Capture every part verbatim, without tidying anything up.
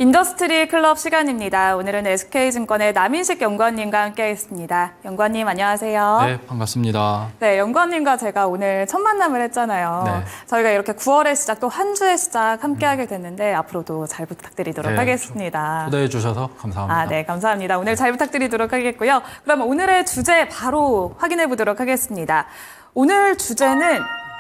인더스트리 클럽 시간입니다. 오늘은 에스케이증권의 남인식 연구원님과 함께하겠습니다. 연구원님 안녕하세요. 네, 반갑습니다. 네, 연구원님과 제가 오늘 첫 만남을 했잖아요. 네. 저희가 이렇게 구월의 시작 또 한 주의 시작 함께하게 됐는데 앞으로도 잘 부탁드리도록 네, 하겠습니다. 초대해 주셔서 감사합니다. 아, 네, 감사합니다. 오늘 잘 부탁드리도록 하겠고요. 그럼 오늘의 주제 바로 확인해 보도록 하겠습니다. 오늘 주제는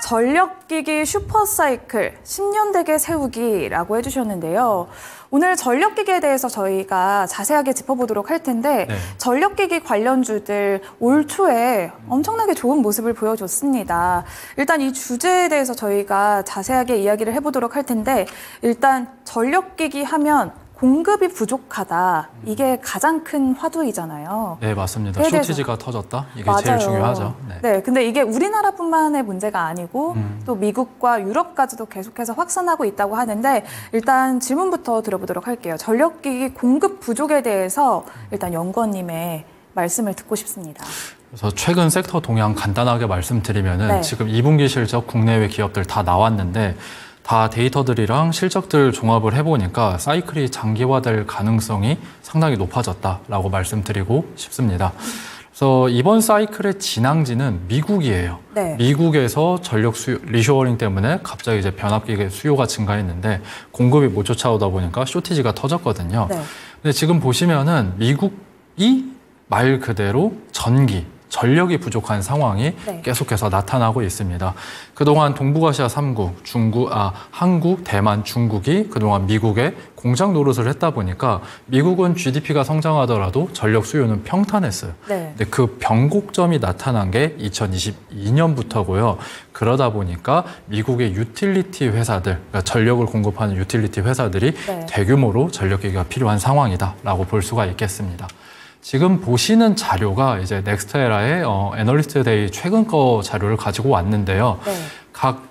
전력기기 슈퍼사이클 십 년 대계 세우기라고 해주셨는데요. 오늘 전력기기에 대해서 저희가 자세하게 짚어보도록 할 텐데 네. 전력기기 관련주들 올 초에 엄청나게 좋은 모습을 보여줬습니다. 일단 이 주제에 대해서 저희가 자세하게 이야기를 해보도록 할 텐데 일단 전력기기 하면 공급이 부족하다. 이게 가장 큰 화두이잖아요. 네, 맞습니다. 쇼티지가 터졌다. 이게 맞아요. 제일 중요하죠. 네. 네, 근데 이게 우리나라뿐만의 문제가 아니고 음. 또 미국과 유럽까지도 계속해서 확산하고 있다고 하는데 일단 질문부터 들어보도록 할게요. 전력기기 공급 부족에 대해서 일단 연구원님의 말씀을 듣고 싶습니다. 그래서 최근 섹터 동향 간단하게 말씀드리면은 네. 지금 이 분기 실적 국내외 기업들 다 나왔는데 다 데이터들이랑 실적들 종합을 해보니까 사이클이 장기화될 가능성이 상당히 높아졌다라고 말씀드리고 싶습니다. 그래서 이번 사이클의 진앙지는 미국이에요. 네. 미국에서 전력 수요, 리쇼어링 때문에 갑자기 이제 변압기의 수요가 증가했는데 공급이 못 쫓아오다 보니까 쇼티지가 터졌거든요. 네. 근데 지금 보시면은 미국이 말 그대로 전기, 전력이 부족한 상황이 네. 계속해서 나타나고 있습니다. 그동안 동북아시아 삼 국, 중국, 아, 한국, 대만, 중국이 그동안 미국에 공장 노릇을 했다 보니까 미국은 지디피가 성장하더라도 전력 수요는 평탄했어요. 네. 근데 그 변곡점이 나타난 게 이천이십이 년부터고요. 그러다 보니까 미국의 유틸리티 회사들, 그러니까 전력을 공급하는 유틸리티 회사들이 네. 대규모로 전력기기가 필요한 상황이다라고 볼 수가 있겠습니다. 지금 보시는 자료가 이제 넥스트에라의 어, 애널리스트 데이 최근 거 자료를 가지고 왔는데요. 네. 각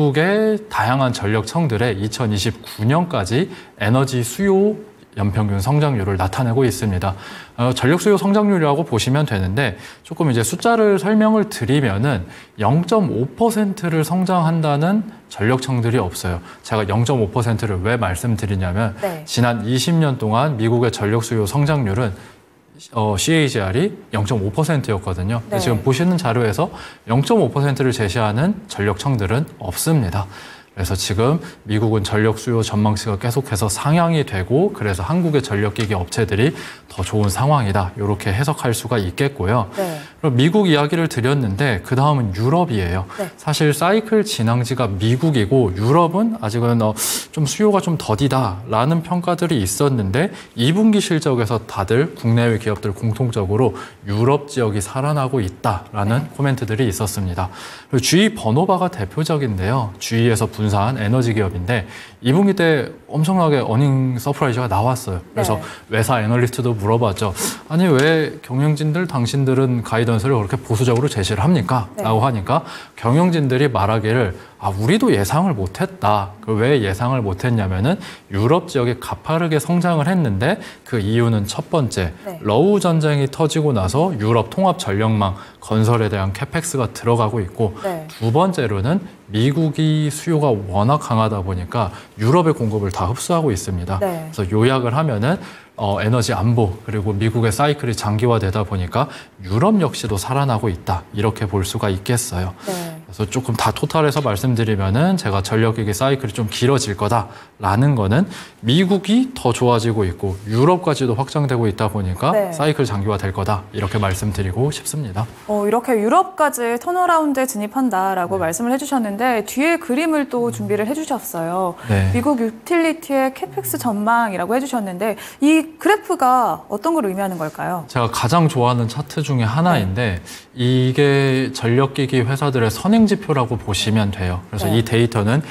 미국의 다양한 전력청들의 이천이십구 년까지 에너지 수요 연평균 성장률을 나타내고 있습니다. 어, 전력 수요 성장률이라고 보시면 되는데 조금 이제 숫자를 설명을 드리면은 영 점 오 퍼센트를 성장한다는 전력청들이 없어요. 제가 영 점 오 퍼센트를 왜 말씀드리냐면 네. 지난 이십 년 동안 미국의 전력 수요 성장률은 어, 씨에이지알이 영 점 오 퍼센트였거든요. 네. 지금 보시는 자료에서 영 점 오 퍼센트를 제시하는 전력청들은 없습니다. 그래서 지금 미국은 전력 수요 전망치가 계속해서 상향이 되고 그래서 한국의 전력기기 업체들이 더 좋은 상황이다. 이렇게 해석할 수가 있겠고요. 네. 그럼 미국 이야기를 드렸는데 그 다음은 유럽이에요. 네. 사실 사이클 진앙지가 미국이고 유럽은 아직은 어, 좀 수요가 좀 더디다라는 평가들이 있었는데 이 분기 실적에서 다들 국내외 기업들 공통적으로 유럽 지역이 살아나고 있다라는 네. 코멘트들이 있었습니다. 그리고 지이 버노바가 대표적인데요. 지이에서 분 한 에너지 기업인데 이 분기 때 엄청나게 어닝 서프라이즈가 나왔어요. 그래서 네. 외사 애널리스트도 물어봤죠. 아니 왜 경영진들 당신들은 가이던스를 그렇게 보수적으로 제시를 합니까? 네. 라고 하니까 경영진들이 말하기를 아 우리도 예상을 못했다. 왜 예상을 못했냐면은 유럽 지역이 가파르게 성장을 했는데 그 이유는 첫 번째 네. 러우 전쟁이 터지고 나서 유럽 통합 전력망 건설에 대한 캐펙스가 들어가고 있고 네. 두 번째로는 미국이 수요가 워낙 강하다 보니까 유럽의 공급을 다 흡수하고 있습니다. 네. 그래서 요약을 하면은 어, 에너지 안보 그리고 미국의 사이클이 장기화되다 보니까 유럽 역시도 살아나고 있다. 이렇게 볼 수가 있겠어요. 네. 그래서 조금 다 토탈해서 말씀드리면은 제가 전력기기 사이클이 좀 길어질 거다라는 거는 미국이 더 좋아지고 있고 유럽까지도 확장되고 있다 보니까 네. 사이클 장기화될 거다. 이렇게 말씀드리고 싶습니다. 어, 이렇게 유럽까지 턴어라운드에 진입한다라고 네. 말씀을 해주셨는데 뒤에 그림을 또 준비를 해주셨어요. 네. 미국 유틸리티의 캐펙스 전망이라고 해주셨는데 이 그래프가 어떤 걸 의미하는 걸까요? 제가 가장 좋아하는 차트 중에 하나인데 네. 이게 전력기기 회사들의 선행지표라고 보시면 돼요. 그래서 네. 이 데이터는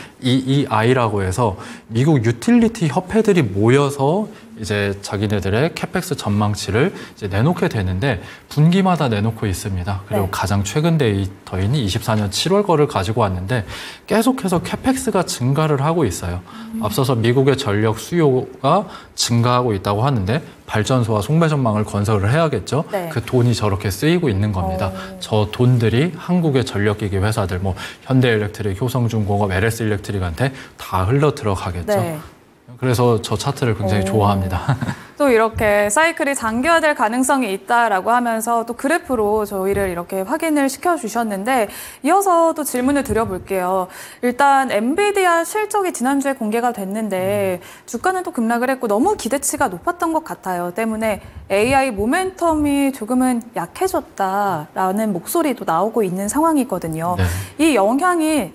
이이아이라고 해서 미국 유틸리티 협회들이 모여서 이제 자기네들의 캐펙스 전망치를 이제 내놓게 되는데 분기마다 내놓고 있습니다. 그리고 네. 가장 최근 데이터인 이십사 년 칠월 거를 가지고 왔는데 계속해서 캐펙스가 증가를 하고 있어요. 음. 앞서서 미국의 전력 수요가 증가하고 있다고 하는데 발전소와 송배 전망을 건설을 해야겠죠. 네. 그 돈이 저렇게 쓰이고 있는 겁니다. 오. 저 돈들이 한국의 전력기기 회사들, 뭐 현대일렉트릭, 효성중공업, 엘에스일렉트릭한테 다 흘러 들어가겠죠. 네. 그래서 저 차트를 굉장히 오. 좋아합니다. 또 이렇게 사이클이 장기화될 가능성이 있다라고 하면서 또 그래프로 저희를 이렇게 확인을 시켜주셨는데 이어서 또 질문을 드려볼게요. 일단 엔비디아 실적이 지난주에 공개가 됐는데 주가는 또 급락을 했고 너무 기대치가 높았던 것 같아요. 때문에 에이아이 모멘텀이 조금은 약해졌다라는 목소리도 나오고 있는 상황이거든요. 네. 이 영향이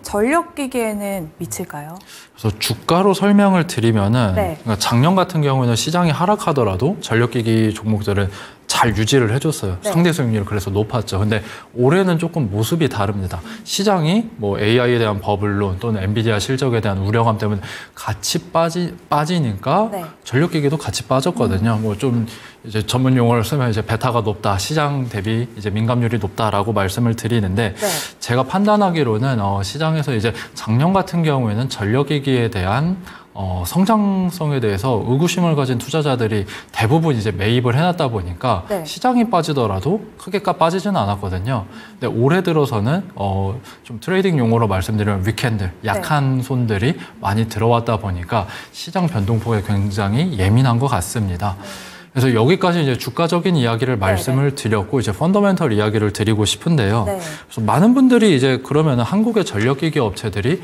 전력기기에는 미칠까요? 그래서 주가로 설명을 드리면은 네. 그러니까 작년 같은 경우에는 시장이 하락하더라도 전력기기 종목들은 잘 유지를 해줬어요. 네. 상대 수익률이 그래서 높았죠. 근데 올해는 조금 모습이 다릅니다. 시장이 뭐 에이아이에 대한 버블론 또는 엔비디아 실적에 대한 우려감 때문에 같이 빠지, 빠지니까 네. 전력기기도 같이 빠졌거든요. 뭐 좀 이제 전문 용어를 쓰면 이제 베타가 높다, 시장 대비 이제 민감률이 높다라고 말씀을 드리는데 네. 제가 판단하기로는 어, 시장에서 이제 작년 같은 경우에는 전력기기에 대한 어, 성장성에 대해서 의구심을 가진 투자자들이 대부분 이제 매입을 해놨다 보니까 네. 시장이 빠지더라도 크게 까 빠지지는 않았거든요. 근데 올해 들어서는 어, 좀 트레이딩 용어로 말씀드리면 위켄드, 약한 네. 손들이 많이 들어왔다 보니까 시장 변동폭에 굉장히 예민한 것 같습니다. 네. 그래서 여기까지 이제 주가적인 이야기를 말씀을 네네. 드렸고 이제 펀더멘털 이야기를 드리고 싶은데요. 네. 그래서 많은 분들이 이제 그러면 한국의 전력기기 업체들이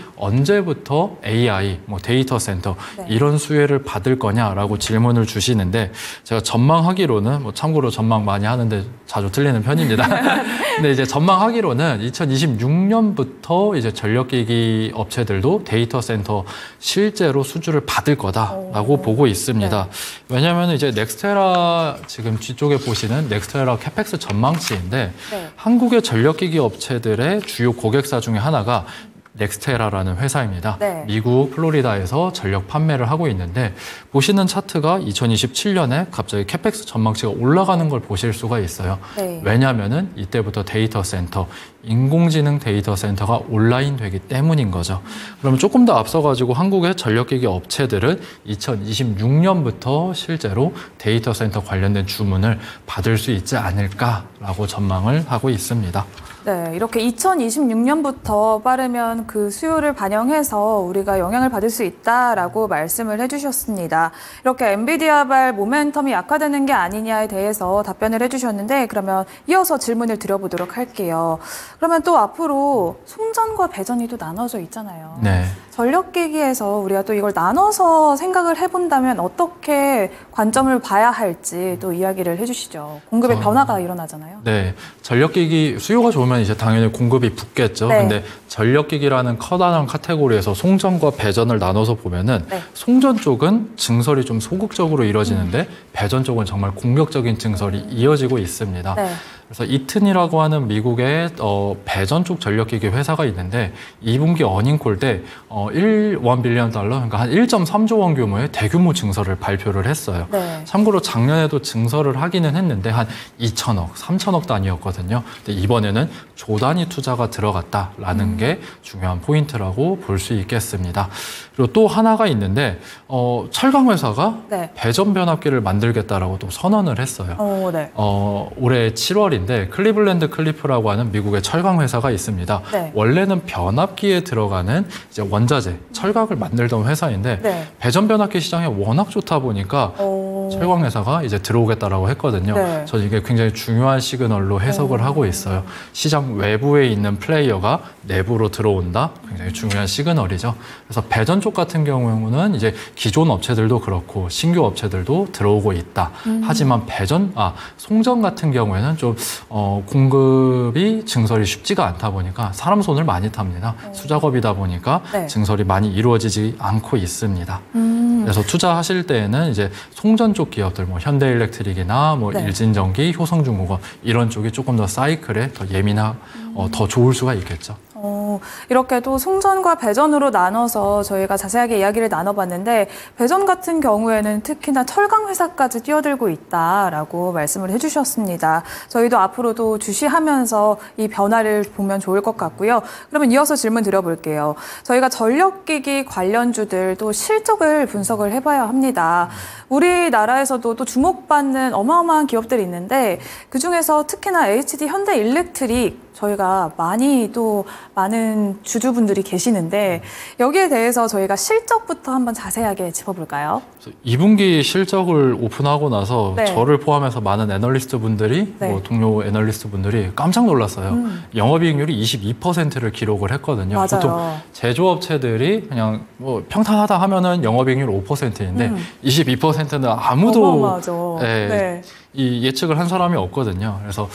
언제부터 에이아이, 뭐 데이터 센터 네. 이런 수혜를 받을 거냐라고 질문을 주시는데 제가 전망하기로는 뭐 참고로 전망 많이 하는데 자주 틀리는 편입니다. 근데 이제 전망하기로는 이천이십육 년부터 이제 전력기기 업체들도 데이터 센터 실제로 수주를 받을 거다라고 오. 보고 있습니다. 네. 왜냐하면 이제 넥스테라 지금 뒤쪽에 보시는 넥스테라 캐펙스 전망치인데 네. 한국의 전력기기 업체들의 주요 고객사 중에 하나가 넥스테라라는 회사입니다. 네. 미국 플로리다에서 전력 판매를 하고 있는데 보시는 차트가 이천이십칠 년에 갑자기 캐펙스 전망치가 올라가는 걸 보실 수가 있어요. 네. 왜냐하면은 이때부터 데이터 센터, 인공지능 데이터 센터가 온라인 되기 때문인 거죠. 그러면 조금 더 앞서가지고 한국의 전력기기 업체들은 이천이십육 년부터 실제로 데이터 센터 관련된 주문을 받을 수 있지 않을까라고 전망을 하고 있습니다. 네, 이렇게 이천이십육 년부터 빠르면 그 수요를 반영해서 우리가 영향을 받을 수 있다라고 말씀을 해주셨습니다. 이렇게 엔비디아발 모멘텀이 약화되는 게 아니냐에 대해서 답변을 해주셨는데 그러면 이어서 질문을 드려보도록 할게요. 그러면 또 앞으로 송전과 배전이 또 나눠져 있잖아요. 네. 전력기기에서 우리가 또 이걸 나눠서 생각을 해본다면 어떻게 관점을 봐야 할지 또 이야기를 해주시죠. 공급의 어, 변화가 일어나잖아요. 네, 전력기기 수요가 좋으면 이제 당연히 공급이 붙겠죠. 네. 근데 전력기기라는 커다란 카테고리에서 송전과 배전을 나눠서 보면은 네. 송전 쪽은 증설이 좀 소극적으로 이루어지는데 음. 배전 쪽은 정말 공격적인 증설이 이어지고 있습니다. 네. 그래서 이튼이라고 하는 미국의 어, 배전 쪽 전력기기 회사가 있는데 이 분기 어닝콜 때 어, 일 빌리언 달러, 그러니까 한 일 점 삼 조 원 규모의 대규모 증설을 발표를 했어요. 네. 참고로 작년에도 증설을 하기는 했는데 한 이천억, 삼천억 단위였거든요. 근데 이번에는 조 단위 투자가 들어갔다라는 음. 게 중요한 포인트라고 볼 수 있겠습니다. 그리고 또 하나가 있는데 어, 철강 회사가 네. 배전 변압기를 만들겠다라고 또 선언을 했어요. 오, 네. 어, 올해 칠월인데 클리블랜드 클리프라고 하는 미국의 철강 회사가 있습니다. 네. 원래는 변압기에 들어가는 이제 원자재, 철강을 만들던 회사인데 네. 배전 변압기 시장에 워낙 좋다 보니까 오. 철강 회사가 이제 들어오겠다라고 했거든요. 네. 저는 이게 굉장히 중요한 시그널로 해석을 오. 하고 있어요. 시장 외부에 있는 플레이어가 내부로 들어온다. 굉장히 중요한 시그널이죠. 그래서 배전 쪽 같은 경우는 이제 기존 업체들도 그렇고 신규 업체들도 들어오고 있다. 음. 하지만 배전, 아 송전 같은 경우에는 좀 어, 공급이 증설이 쉽지가 않다 보니까 사람 손을 많이 탑니다. 오. 수작업이다 보니까 네. 증설이 많이 이루어지지 않고 있습니다. 음. 그래서 투자하실 때에는 이제 송전 쪽 기업들, 뭐 현대일렉트릭이나 뭐 네. 일진전기, 효성중공업 이런 쪽이 조금 더 사이클에 더 예민하, 음. 어, 더 좋을 수가 있겠죠. 어, 이렇게 또 송전과 배전으로 나눠서 저희가 자세하게 이야기를 나눠봤는데 배전 같은 경우에는 특히나 철강 회사까지 뛰어들고 있다라고 말씀을 해주셨습니다. 저희도 앞으로도 주시하면서 이 변화를 보면 좋을 것 같고요. 그러면 이어서 질문 드려볼게요. 저희가 전력기기 관련주들 또 실적을 분석을 해봐야 합니다. 우리나라에서도 또 주목받는 어마어마한 기업들이 있는데 그중에서 특히나 에이치디 현대일렉트릭 저희가 많이 또 많은 주주분들이 계시는데 여기에 대해서 저희가 실적부터 한번 자세하게 짚어볼까요? 이 분기 실적을 오픈하고 나서 네. 저를 포함해서 많은 애널리스트 분들이 네. 뭐 동료 애널리스트 분들이 깜짝 놀랐어요. 음. 영업이익률이 이십이 퍼센트를 기록을 했거든요. 맞아요. 보통 제조업체들이 그냥 뭐 평탄하다 하면은 영업이익률 오 퍼센트인데 음. 이십이 퍼센트는 아무도 어마어마하죠. 예, 네. 이 예측을 한 사람이 없거든요. 그래서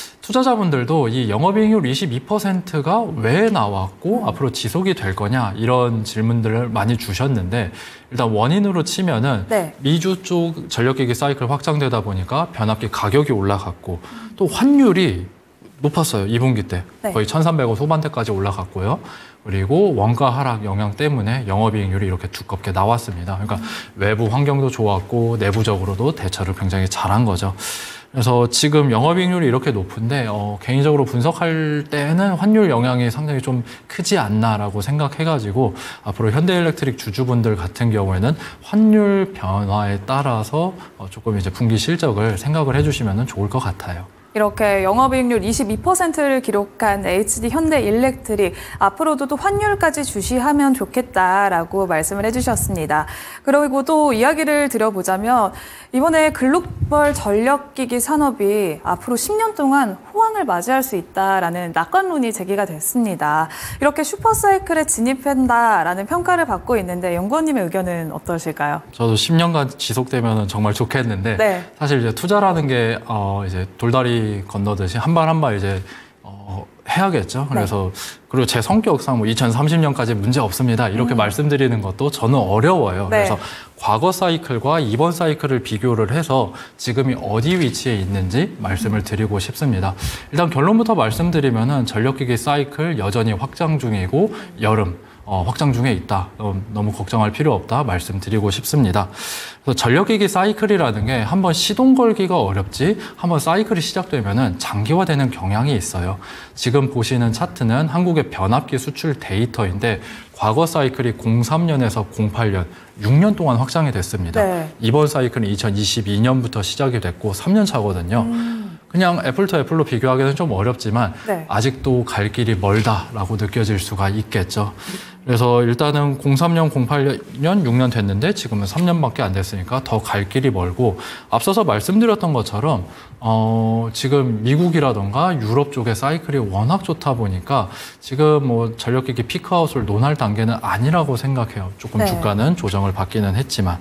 투자자분들도 이 영업이익률 이십이 퍼센트가 왜 나왔고 음. 앞으로 지속이 될 거냐 이런 질문들을 많이 주셨는데 일단 원인으로 치면은 네. 미주 쪽 전력기기 사이클 확장되다 보니까 변압기 가격이 올라갔고 또 환율이 높았어요. 이 분기 때 네. 거의 천삼백 원 후반대까지 올라갔고요. 그리고 원가 하락 영향 때문에 영업이익률이 이렇게 두껍게 나왔습니다. 그러니까 음. 외부 환경도 좋았고 내부적으로도 대처를 굉장히 잘한 거죠. 그래서 지금 영업이익률이 이렇게 높은데 어, 개인적으로 분석할 때는 환율 영향이 상당히 좀 크지 않나라고 생각해가지고 앞으로 현대일렉트릭 주주분들 같은 경우에는 환율 변화에 따라서 어, 조금 이제 분기 실적을 생각을 해주시면 좋을 것 같아요. 이렇게 영업이익률 이십이 퍼센트를 기록한 에이치디 현대일렉트릭 앞으로도 또 환율까지 주시하면 좋겠다라고 말씀을 해주셨습니다. 그리고 또 이야기를 드려보자면 이번에 글로벌 전력기기 산업이 앞으로 십 년 동안 호황을 맞이할 수 있다라는 낙관론이 제기가 됐습니다. 이렇게 슈퍼사이클에 진입한다라는 평가를 받고 있는데 연구원님의 의견은 어떠실까요? 저도 십 년간 지속되면 정말 좋겠는데 네. 사실 이제 투자라는 게 어, 이제 돌다리 건너듯이 한 발 한 발 이제 어, 해야겠죠. 그래서 네. 그리고 제 성격상 뭐 이천삼십 년까지 문제 없습니다. 이렇게 음. 말씀드리는 것도 저는 어려워요. 네. 그래서 과거 사이클과 이번 사이클을 비교를 해서 지금이 어디 위치에 있는지 말씀을 드리고 싶습니다. 일단 결론부터 말씀드리면은 전력기기 사이클 여전히 확장 중이고 여름 어, 확장 중에 있다. 어, 너무 걱정할 필요 없다. 말씀드리고 싶습니다. 그래서 전력기기 사이클이라는 게 한번 시동 걸기가 어렵지 한번 사이클이 시작되면은 장기화되는 경향이 있어요. 지금 보시는 차트는 한국의 변압기 수출 데이터인데 과거 사이클이 공삼 년에서 공팔 년, 육 년 동안 확장이 됐습니다. 네. 이번 사이클은 이천이십이 년부터 시작이 됐고 삼 년 차거든요. 음. 그냥 애플 투 애플로 비교하기는 좀 어렵지만 네. 아직도 갈 길이 멀다라고 느껴질 수가 있겠죠. 그래서 일단은 공삼 년, 공팔 년, 육 년 됐는데 지금은 삼 년밖에 안 됐으니까 더 갈 길이 멀고 앞서서 말씀드렸던 것처럼 어, 지금 미국이라던가 유럽 쪽의 사이클이 워낙 좋다 보니까 지금 뭐 전력기기 피크아웃을 논할 단계는 아니라고 생각해요. 조금 네. 주가는 조정을 받기는 했지만.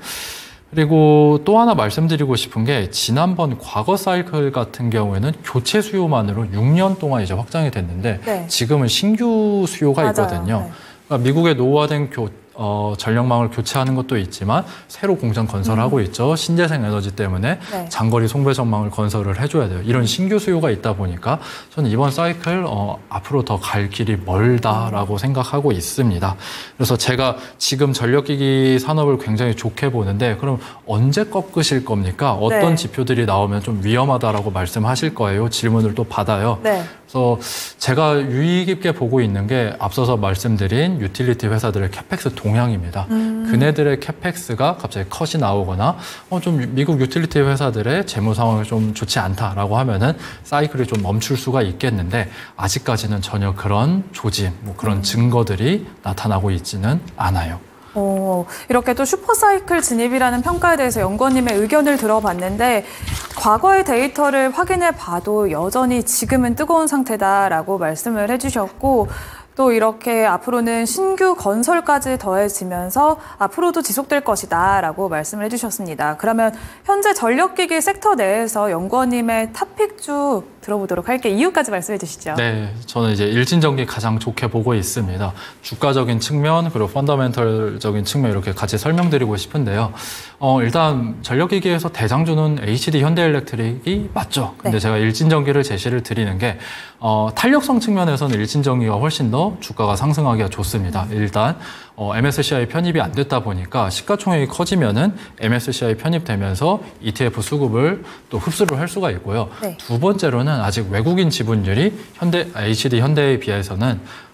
그리고 또 하나 말씀드리고 싶은 게 지난번 과거 사이클 같은 경우에는 교체 수요만으로 육 년 동안 이제 확장이 됐는데 네. 지금은 신규 수요가 맞아요. 있거든요. 네. 그러니까 미국의 노후화된 교, 어, 전력망을 교체하는 것도 있지만 새로 공장 건설하고 음. 있죠. 신재생 에너지 때문에 네. 장거리 송배 전망을 건설을 해줘야 돼요. 이런 신규 수요가 있다 보니까 저는 이번 사이클 어, 앞으로 더 갈 길이 멀다라고 음. 생각하고 있습니다. 그래서 제가 지금 전력기기 산업을 굉장히 좋게 보는데 그럼 언제 꺾으실 겁니까? 어떤 네. 지표들이 나오면 좀 위험하다라고 말씀하실 거예요. 질문을 또 받아요. 네. 그래서 제가 유의 깊게 보고 있는 게 앞서서 말씀드린 유틸리티 회사들의 캐펙스 동향입니다. 음. 그네들의 캐펙스가 갑자기 컷이 나오거나 어, 좀 미국 유틸리티 회사들의 재무 상황이 좀 좋지 않다라고 하면은 사이클이 좀 멈출 수가 있겠는데 아직까지는 전혀 그런 조짐, 뭐 그런 음. 증거들이 나타나고 있지는 않아요. 오, 이렇게 또 슈퍼사이클 진입이라는 평가에 대해서 연구원님의 의견을 들어봤는데 과거의 데이터를 확인해 봐도 여전히 지금은 뜨거운 상태다라고 말씀을 해주셨고 또 이렇게 앞으로는 신규 건설까지 더해지면서 앞으로도 지속될 것이다 라고 말씀을 해주셨습니다. 그러면 현재 전력기기 섹터 내에서 연구원님의 탑픽주 들어보도록 할게요. 이유까지 말씀해 주시죠. 네, 저는 이제 일진전기 가장 좋게 보고 있습니다. 주가적인 측면 그리고 펀더멘털적인 측면 이렇게 같이 설명드리고 싶은데요. 어, 일단 전력기기에서 대장주는 에이치디 현대일렉트릭이 맞죠. 근데 네. 제가 일진전기를 제시를 드리는 게 어, 탄력성 측면에서는 일진전기가 훨씬 더 주가가 상승하기가 좋습니다. 일단 어, 엠에스시아이 편입이 안 됐다 보니까 시가총액이 커지면은 엠에스시아이 편입되면서 이티에프 수급을 또 흡수를 할 수가 있고요. 네. 두 번째로는 아직 외국인 지분율이 현대 에이치디 현대에 비해서는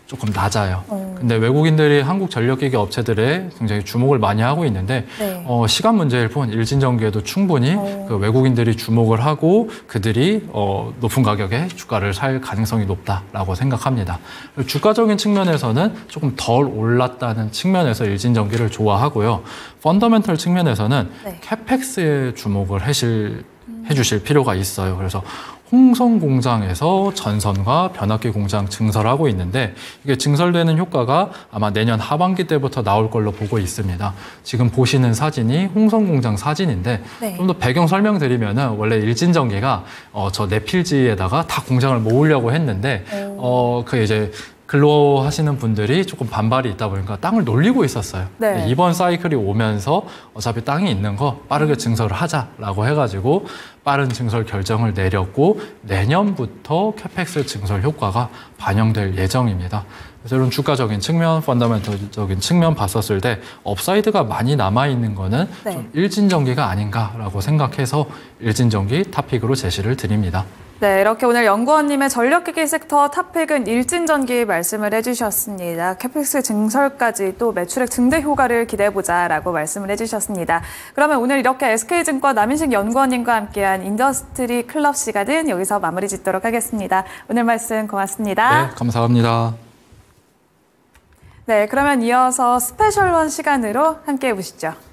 조금 낮아요. 어. 근데 외국인들이 한국 전력기기 업체들에 굉장히 주목을 많이 하고 있는데 네. 어, 시간 문제일 뿐 일진전기에도 충분히 어. 그 외국인들이 주목을 하고 그들이 어, 높은 가격에 주가를 살 가능성이 높다라고 생각합니다. 주가적인 측면에서는 조금 덜 올랐다는 측면에서 일진전기를 좋아하고요. 펀더멘털 측면에서는 네. 캐펙스에 주목을 하실, 해주실 필요가 있어요. 그래서 홍성 공장에서 전선과 변압기 공장 증설을 하고 있는데 이게 증설되는 효과가 아마 내년 하반기 때부터 나올 걸로 보고 있습니다. 지금 보시는 사진이 홍성 공장 사진인데 네. 좀 더 배경 설명드리면은 원래 일진전기가 어, 저 내필지에다가 다 공장을 모으려고 했는데 어, 그 이제 근로하시는 분들이 조금 반발이 있다 보니까 땅을 놀리고 있었어요. 네. 근데 이번 사이클이 오면서 어차피 땅이 있는 거 빠르게 증설을 하자라고 해가지고 빠른 증설 결정을 내렸고 내년부터 캐펙스 증설 효과가 반영될 예정입니다. 그래서 이런 주가적인 측면, 펀더멘털적인 측면 봤었을 때 업사이드가 많이 남아있는 거는 네. 좀 일진전기가 아닌가라고 생각해서 일진전기 탑픽으로 제시를 드립니다. 네, 이렇게 오늘 연구원님의 전력기기 섹터 탑픽은 일진전기 말씀을 해주셨습니다. 캐펙스 증설까지 또 매출액 증대 효과를 기대해보자라고 말씀을 해주셨습니다. 그러면 오늘 이렇게 에스케이증권 남인식 연구원님과 함께한 인더스트리 클럽 시간은 여기서 마무리 짓도록 하겠습니다. 오늘 말씀 고맙습니다. 네, 감사합니다. 네, 그러면 이어서 스페셜 원 시간으로 함께해 보시죠.